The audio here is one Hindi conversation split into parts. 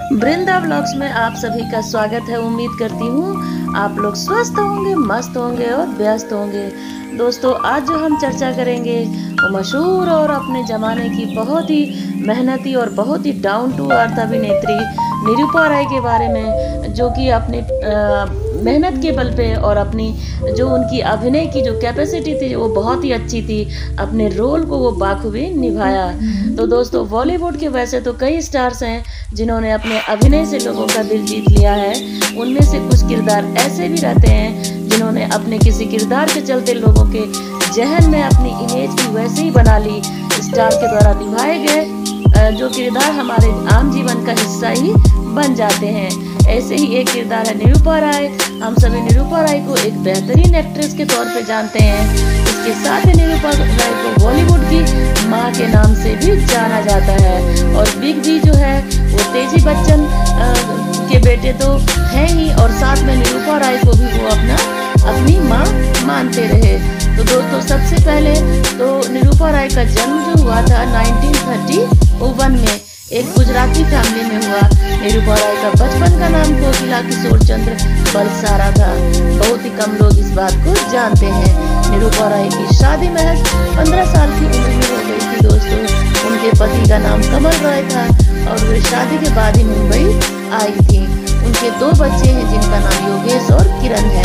वृंदा व्लॉग्स में आप सभी का स्वागत है। उम्मीद करती हूँ आप लोग स्वस्थ होंगे, मस्त होंगे और व्यस्त होंगे। दोस्तों, आज जो हम चर्चा करेंगे वो मशहूर और अपने ज़माने की बहुत ही मेहनती और बहुत ही डाउन टू अर्थ अभिनेत्री निरूपा राय के बारे में, जो कि अपने मेहनत के बल पे और अपनी जो उनकी अभिनय की जो कैपेसिटी थी वो बहुत ही अच्छी थी। अपने रोल को वो बाखूबी निभाया। तो दोस्तों, बॉलीवुड के वैसे तो कई स्टार्स हैं जिन्होंने अपने अभिनय से लोगों का दिल जीत लिया है। उनमें से कुछ किरदार ऐसे भी रहते हैं जिन्होंने अपने किसी किरदार के चलते लोगों के जहन में अपनी इमेज भी वैसे ही बना ली। स्टार के द्वारा निभाए गए जो किरदार हमारे आम जीवन का हिस्सा ही बन जाते हैं। ऐसे ही एक किरदार है निरूपा राय। हम सभी निरूपा राय को एक बेहतरीन एक्ट्रेस के तौर पे जानते हैं। इसके साथ ही निरूपा राय को बॉलीवुड की माँ के नाम से भी जाना जाता है। और बिग बी जो है वो तेजी बच्चन के बेटे तो हैं ही, और साथ में निरूपा राय को भी वो अपनी माँ मानते रहे। तो दोस्तों, सबसे पहले तो निरूपा राय का जन्म जो हुआ था 1931 में एक गुजराती फैमिली में हुआ। निरूपा राय का बचपन का नाम कोकिला किशोर चंद्र बलसारा था। बहुत ही कम लोग इस बात को जानते हैं। निरूपा राय की शादी महज 15 साल की उम्र में हो गई थी। दोस्तों, उनके पति का नाम कमल रॉय था और वे शादी के बाद ही मुंबई आई थी। उनके 2 बच्चे हैं जिनका नाम योगेश और किरण है।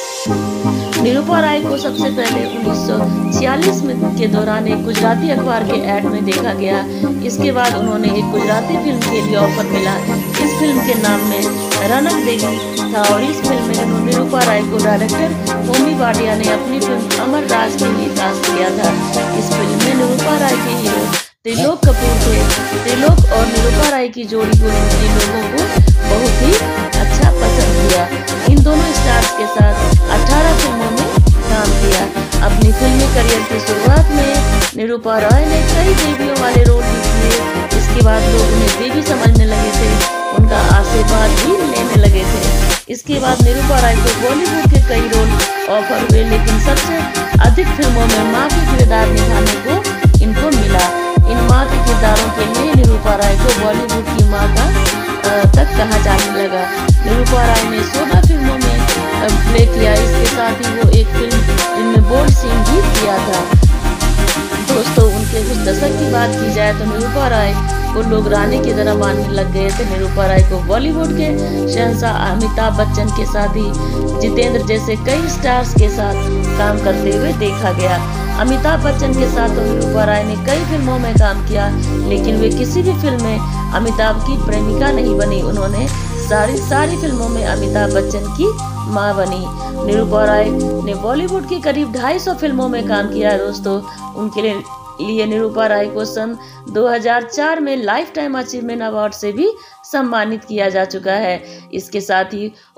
निरूपा राय को सबसे पहले 1946 के दौरान एक गुजराती अखबार के ऐड में देखा गया। इसके बाद उन्होंने एक गुजराती फिल्म के लिए ऑफर मिला। इस फिल्म के नाम में रनक देवी था और इस फिल्म में निरूपा राय को डायरेक्टर होमी भाटिया ने अपनी फिल्म अमर राज के लिए कास्ट किया था। इस फिल्म में निरूपा राय के हीरो त्रिलोक कपूर थे। त्रिलोक और निरूपा राय की जोड़ी को लोगों को बहुत ही अच्छा पसंद किया। इन दोनों स्टार्स के साथ 18 फिल्मों में काम किया। अपनी फिल्मी करियर की शुरुआत में निरूपा राय ने कई देवियों वाले रोल भी किए। इसके बाद लोग उन्हें देवी समझने लगे थे, उनका आशीर्वाद भी लेने लगे थे। इसके बाद निरूपा राय को बॉलीवुड के कई रोल ऑफर हुए, लेकिन सबसे अधिक फिल्मों में माँ के किरदार निभाने को इनको मिला। इन माँ के किरदारों के लिए निरूपा राय को बॉलीवुड की माँ का तक कहा जाने लगा। निरूपा राय ने 16 फिल्मों में प्ले किया। इसके साथ ही वो एक फिल्म जिनमें बोल्ड सीन भी किया था। दोस्तों, उनके कुछ दशक की बात की जाए तो निरूपा राय को लोग रानी की तरह मानने लग गए थे। निरूपा राय को बॉलीवुड के शहंशाह अमिताभ बच्चन के साथ ही जितेंद्र जैसे कई स्टार्स के साथ काम करते हुए देखा गया। अमिताभ बच्चन के साथ तो निरूपा राय ने कई फिल्मों में काम किया, लेकिन वे किसी भी फिल्म में अमिताभ की प्रेमिका नहीं बनी। उन्होंने सारी फिल्मों में अमिताभ बच्चन की मां बनी। निरूपा राय ने बॉलीवुड की करीब 250 फिल्मों में काम किया। दोस्तों, उनके लिए निरूपा राय को सन 2004 में लाइफ टाइम अचीवमेंट अवार्ड से भी सम्मानित किया जा चुका है। इसके साथ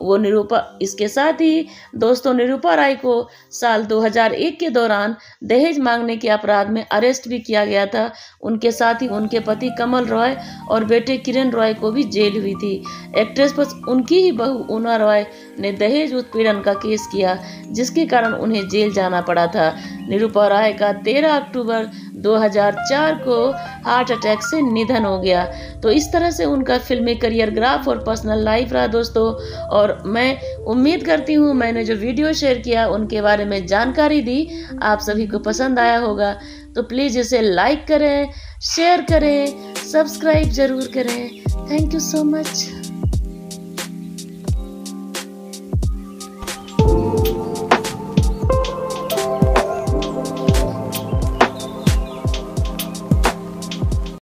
ही दोस्तों, निरूपा राय को साल 2001 के दौरान दहेज मांगने के अपराध में अरेस्ट भी किया गया था। उनके साथ ही उनके पति कमल रॉय और बेटे किरण रॉय को भी जेल हुई थी। एक्ट्रेस पर उनकी ही बहू ऊना रॉय ने दहेज उत्पीड़न का केस किया, जिसके कारण उन्हें जेल जाना पड़ा था। निरूपा राय का 13 अक्टूबर 2004 को हार्ट अटैक से निधन हो गया। तो इस तरह से उनका फिल्मी करियर, ग्राफ और पर्सनल लाइफ रहा दोस्तों। और मैं उम्मीद करती हूँ मैंने जो वीडियो शेयर किया उनके बारे में जानकारी दी आप सभी को पसंद आया होगा। तो प्लीज़ इसे लाइक करें, शेयर करें, सब्सक्राइब जरूर करें। Thank you so much.